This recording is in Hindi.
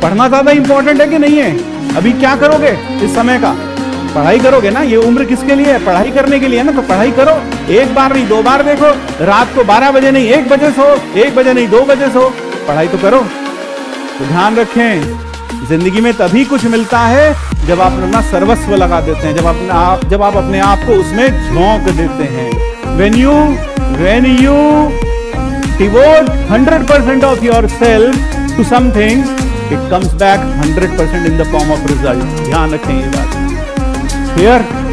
पढ़ना ज्यादा इंपॉर्टेंट है कि नहीं है? अभी क्या करोगे इस समय का? पढ़ाई करोगे ना। ये उम्र किसके लिए है? पढ़ाई करने के लिए है ना। तो पढ़ाई करो, एक बार नहीं 2 बार देखो, रात को 12 बजे नहीं 1 बजे सो, 1 बजे नहीं 2 बजे सो, पढ़ाई तो करो। तो ध्यान रखें, जिंदगी में तभी कुछ मिलता है जब आप अपना सर्वस्व लगा देते हैं, जब आप अपने आप को उसमें झोंक देते हैं। when you devote 100% of yourself to something, it comes back 100% in the form of result. ध्यान रखें ये बात। Clear?